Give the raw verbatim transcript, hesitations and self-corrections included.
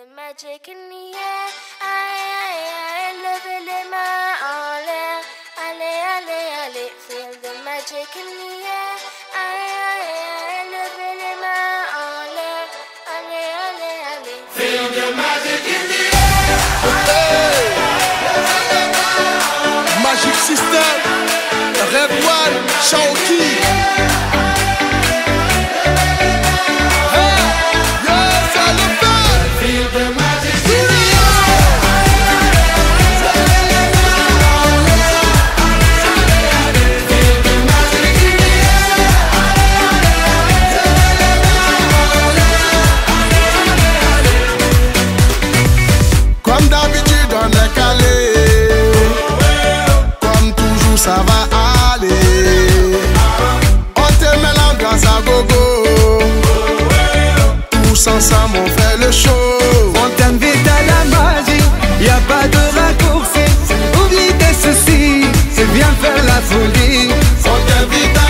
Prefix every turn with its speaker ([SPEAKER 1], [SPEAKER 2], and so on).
[SPEAKER 1] the magic in the air. Aïe, aïe, aïe, levez les mains en l'air. Allez, allez, allez, feel the magic in the air. Aïe, aïe, aïe, levez les mains en l'air. Allez, allez, allez,
[SPEAKER 2] feel the magic in the air.
[SPEAKER 3] Magic System, Red One, Shaoki. Comme d'habitude on est calé, comme toujours ça va aller. On te met l'ambiance à gogo, tous ensemble on fait le show.
[SPEAKER 4] On t'invite à la magie, y a pas de raccourci. Oublie tes soucis, c'est bien faire la folie.
[SPEAKER 3] On t'invite à